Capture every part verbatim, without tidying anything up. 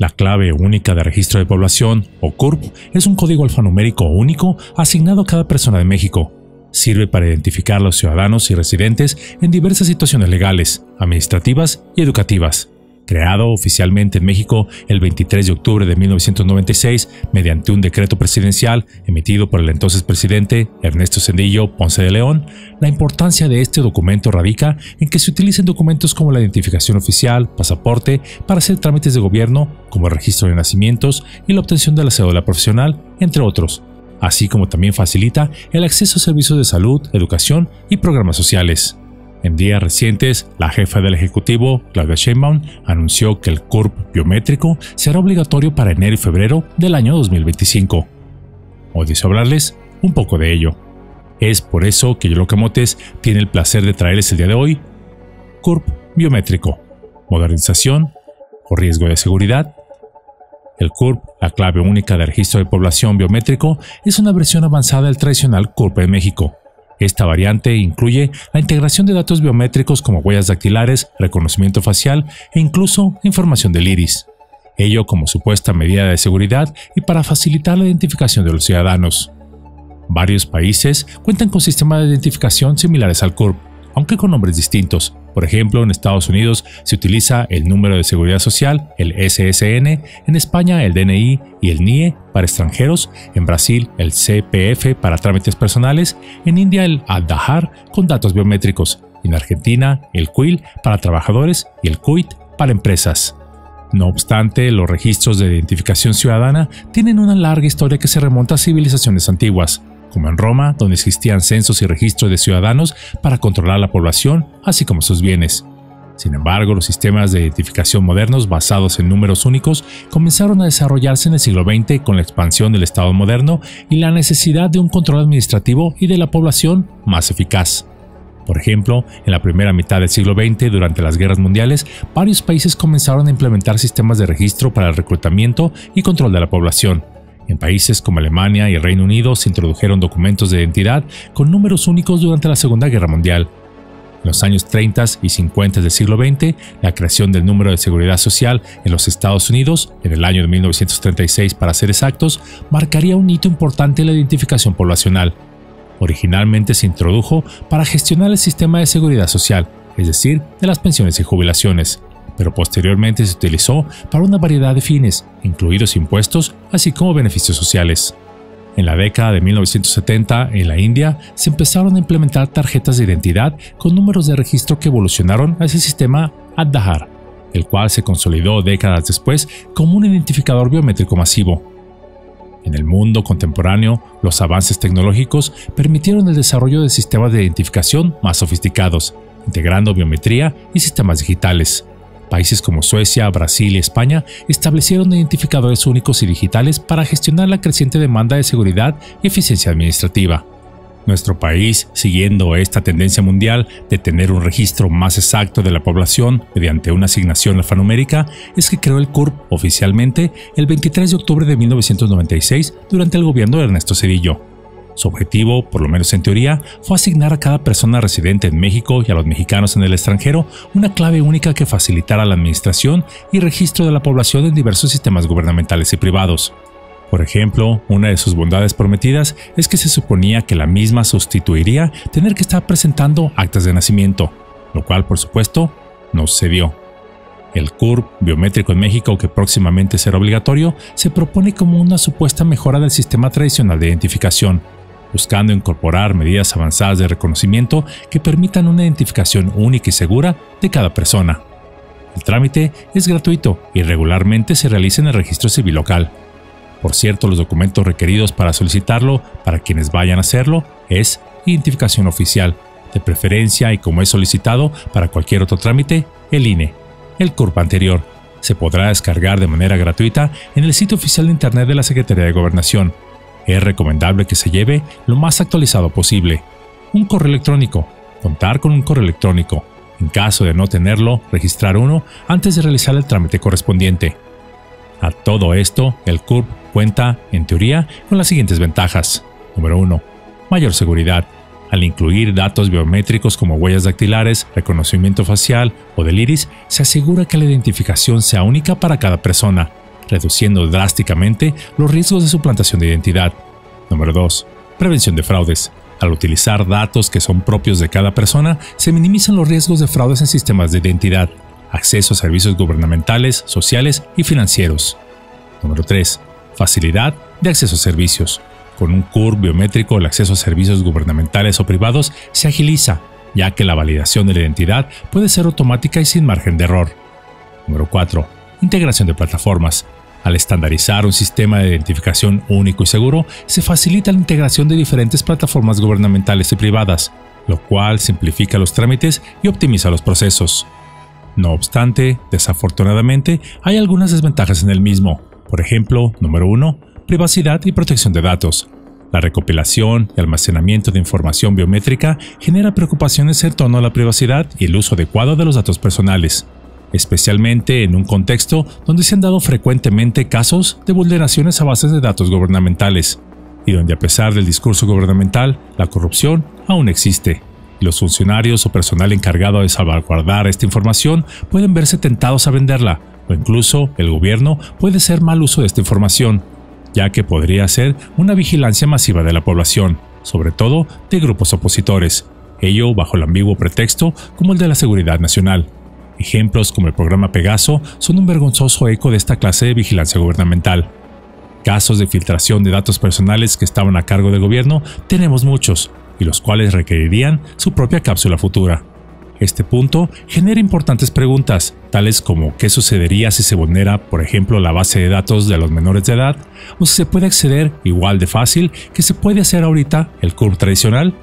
La clave única de registro de población, o C U R P, es un código alfanumérico único asignado a cada persona de México. Sirve para identificar a los ciudadanos y residentes en diversas situaciones legales, administrativas y educativas. Creado oficialmente en México el veintitrés de octubre de mil novecientos noventa y seis mediante un decreto presidencial emitido por el entonces presidente Ernesto Zedillo Ponce de León, la importancia de este documento radica en que se utilicen documentos como la identificación oficial, pasaporte, para hacer trámites de gobierno como el registro de nacimientos y la obtención de la cédula profesional, entre otros, así como también facilita el acceso a servicios de salud, educación y programas sociales. En días recientes, la jefa del Ejecutivo, Claudia Sheinbaum, anunció que el C U R P biométrico será obligatorio para enero y febrero del año dos mil veinticinco. Hoy deseo hablarles un poco de ello. Es por eso que Yolo Camotes tiene el placer de traerles el día de hoy C U R P biométrico, modernización o riesgo de seguridad. El C U R P, la clave única de registro de población biométrico, es una versión avanzada del tradicional C U R P en México. Esta variante incluye la integración de datos biométricos como huellas dactilares, reconocimiento facial e incluso información del iris. Ello como supuesta medida de seguridad y para facilitar la identificación de los ciudadanos. Varios países cuentan con sistemas de identificación similares al C U R P, aunque con nombres distintos. Por ejemplo, en Estados Unidos se utiliza el número de seguridad social, el S S N, en España el D N I y el N I E para extranjeros, en Brasil el C P F para trámites personales, en India el Aadhaar con datos biométricos, y en Argentina el Q I L para trabajadores y el Q I T para empresas. No obstante, los registros de identificación ciudadana tienen una larga historia que se remonta a civilizaciones antiguas, como en Roma, donde existían censos y registros de ciudadanos para controlar la población, así como sus bienes. Sin embargo, los sistemas de identificación modernos basados en números únicos comenzaron a desarrollarse en el siglo veinte con la expansión del Estado moderno y la necesidad de un control administrativo y de la población más eficaz. Por ejemplo, en la primera mitad del siglo veinte, durante las guerras mundiales, varios países comenzaron a implementar sistemas de registro para el reclutamiento y control de la población. En países como Alemania y el Reino Unido se introdujeron documentos de identidad con números únicos durante la Segunda Guerra Mundial. En los años treinta y cincuenta del siglo veinte, la creación del número de seguridad social en los Estados Unidos, en el año de mil novecientos treinta y seis para ser exactos, marcaría un hito importante en la identificación poblacional. Originalmente se introdujo para gestionar el sistema de seguridad social, es decir, de las pensiones y jubilaciones, pero posteriormente se utilizó para una variedad de fines, incluidos impuestos, así como beneficios sociales. En la década de mil novecientos setenta, en la India, se empezaron a implementar tarjetas de identidad con números de registro que evolucionaron hacia el sistema Aadhaar, el cual se consolidó décadas después como un identificador biométrico masivo. En el mundo contemporáneo, los avances tecnológicos permitieron el desarrollo de sistemas de identificación más sofisticados, integrando biometría y sistemas digitales. Países como Suecia, Brasil y España establecieron identificadores únicos y digitales para gestionar la creciente demanda de seguridad y eficiencia administrativa. Nuestro país, siguiendo esta tendencia mundial de tener un registro más exacto de la población mediante una asignación alfanumérica, es que creó el C U R P oficialmente el veintitrés de octubre de mil novecientos noventa y seis durante el gobierno de Ernesto Zedillo. Su objetivo, por lo menos en teoría, fue asignar a cada persona residente en México y a los mexicanos en el extranjero una clave única que facilitara la administración y registro de la población en diversos sistemas gubernamentales y privados. Por ejemplo, una de sus bondades prometidas es que se suponía que la misma sustituiría tener que estar presentando actas de nacimiento, lo cual, por supuesto, no sucedió. El C U R P biométrico en México, que próximamente será obligatorio, se propone como una supuesta mejora del sistema tradicional de identificación, buscando incorporar medidas avanzadas de reconocimiento que permitan una identificación única y segura de cada persona. El trámite es gratuito y regularmente se realiza en el registro civil local. Por cierto, los documentos requeridos para solicitarlo, para quienes vayan a hacerlo, es identificación oficial, de preferencia y como es solicitado para cualquier otro trámite, el I N E. El C U R P anterior se podrá descargar de manera gratuita en el sitio oficial de Internet de la Secretaría de Gobernación. Es recomendable que se lleve lo más actualizado posible. Un correo electrónico. Contar con un correo electrónico. En caso de no tenerlo, registrar uno antes de realizar el trámite correspondiente. A todo esto, el C U R P cuenta, en teoría, con las siguientes ventajas. Número uno. Mayor seguridad. Al incluir datos biométricos como huellas dactilares, reconocimiento facial o del iris, se asegura que la identificación sea única para cada persona, reduciendo drásticamente los riesgos de suplantación de identidad. Número dos. Prevención de fraudes. Al utilizar datos que son propios de cada persona, se minimizan los riesgos de fraudes en sistemas de identidad, acceso a servicios gubernamentales, sociales y financieros. Número tres. Facilidad de acceso a servicios. Con un C U R P biométrico, el acceso a servicios gubernamentales o privados se agiliza, ya que la validación de la identidad puede ser automática y sin margen de error. Número cuatro. Integración de plataformas. Al estandarizar un sistema de identificación único y seguro, se facilita la integración de diferentes plataformas gubernamentales y privadas, lo cual simplifica los trámites y optimiza los procesos. No obstante, desafortunadamente, hay algunas desventajas en el mismo. Por ejemplo, número uno. Privacidad y protección de datos. La recopilación y almacenamiento de información biométrica genera preocupaciones en torno a la privacidad y el uso adecuado de los datos personales, especialmente en un contexto donde se han dado frecuentemente casos de vulneraciones a bases de datos gubernamentales, y donde a pesar del discurso gubernamental, la corrupción aún existe, y los funcionarios o personal encargado de salvaguardar esta información pueden verse tentados a venderla, o incluso el gobierno puede hacer mal uso de esta información, ya que podría ser una vigilancia masiva de la población, sobre todo de grupos opositores, ello bajo el ambiguo pretexto como el de la seguridad nacional. Ejemplos como el programa Pegaso son un vergonzoso eco de esta clase de vigilancia gubernamental. Casos de filtración de datos personales que estaban a cargo del gobierno tenemos muchos, y los cuales requerirían su propia cápsula futura. Este punto genera importantes preguntas, tales como qué sucedería si se vulnera, por ejemplo, la base de datos de los menores de edad, o si se puede acceder igual de fácil que se puede hacer ahorita el C U R P tradicional.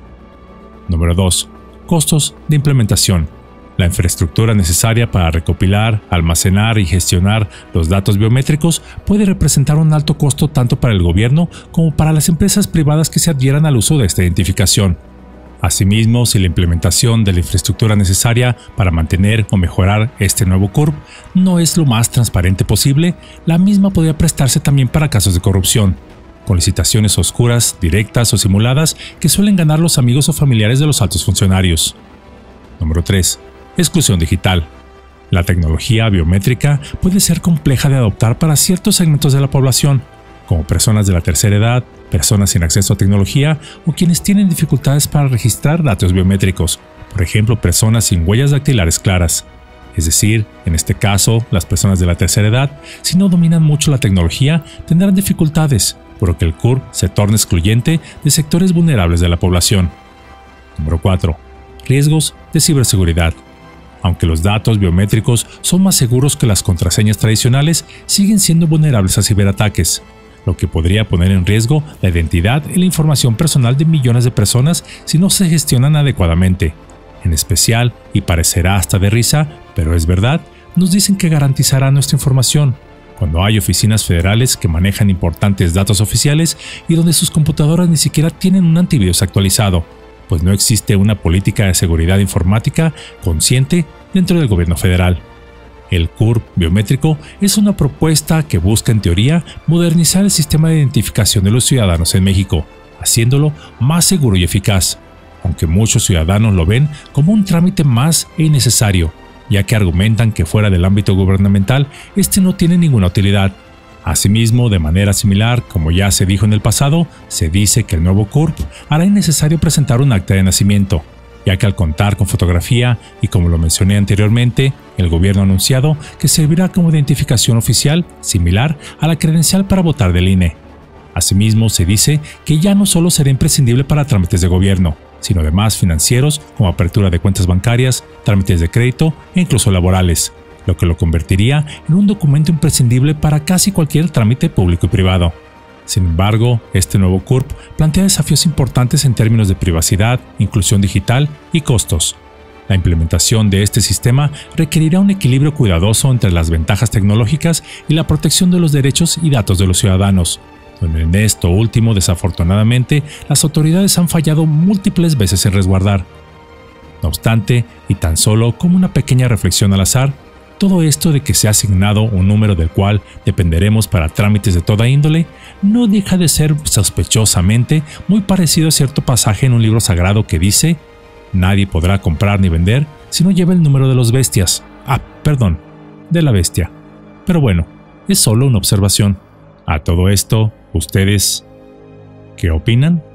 Número dos. Costos de implementación. La infraestructura necesaria para recopilar, almacenar y gestionar los datos biométricos puede representar un alto costo tanto para el gobierno como para las empresas privadas que se adhieran al uso de esta identificación. Asimismo, si la implementación de la infraestructura necesaria para mantener o mejorar este nuevo C U R P no es lo más transparente posible, la misma podría prestarse también para casos de corrupción, con licitaciones oscuras, directas o simuladas que suelen ganar los amigos o familiares de los altos funcionarios. Número tres. Exclusión digital. La tecnología biométrica puede ser compleja de adoptar para ciertos segmentos de la población, como personas de la tercera edad, personas sin acceso a tecnología o quienes tienen dificultades para registrar datos biométricos, por ejemplo, personas sin huellas dactilares claras. Es decir, en este caso, las personas de la tercera edad, si no dominan mucho la tecnología, tendrán dificultades, por lo que el C U R P se torna excluyente de sectores vulnerables de la población. Número cuatro. Riesgos de ciberseguridad. Aunque los datos biométricos son más seguros que las contraseñas tradicionales, siguen siendo vulnerables a ciberataques, lo que podría poner en riesgo la identidad y la información personal de millones de personas si no se gestionan adecuadamente. En especial, y parecerá hasta de risa, pero es verdad, nos dicen que garantizará nuestra información, cuando hay oficinas federales que manejan importantes datos oficiales y donde sus computadoras ni siquiera tienen un antivirus actualizado, pues no existe una política de seguridad informática consciente dentro del gobierno federal. El C U R P biométrico es una propuesta que busca en teoría modernizar el sistema de identificación de los ciudadanos en México, haciéndolo más seguro y eficaz, aunque muchos ciudadanos lo ven como un trámite más e innecesario, ya que argumentan que fuera del ámbito gubernamental este no tiene ninguna utilidad. Asimismo, de manera similar, como ya se dijo en el pasado, se dice que el nuevo C U R P hará innecesario presentar un acta de nacimiento, ya que al contar con fotografía y como lo mencioné anteriormente, el gobierno ha anunciado que servirá como identificación oficial similar a la credencial para votar del I N E. Asimismo, se dice que ya no solo será imprescindible para trámites de gobierno, sino además financieros como apertura de cuentas bancarias, trámites de crédito e incluso laborales, lo que lo convertiría en un documento imprescindible para casi cualquier trámite público y privado. Sin embargo, este nuevo C U R P plantea desafíos importantes en términos de privacidad, inclusión digital y costos. La implementación de este sistema requerirá un equilibrio cuidadoso entre las ventajas tecnológicas y la protección de los derechos y datos de los ciudadanos, donde en esto último, desafortunadamente, las autoridades han fallado múltiples veces en resguardar. No obstante, y tan solo como una pequeña reflexión al azar, todo esto de que se ha asignado un número del cual dependeremos para trámites de toda índole, no deja de ser sospechosamente muy parecido a cierto pasaje en un libro sagrado que dice: nadie podrá comprar ni vender si no lleva el número de los bestias. Ah, perdón, de la bestia. Pero bueno, es solo una observación. A todo esto, ¿ustedes qué opinan?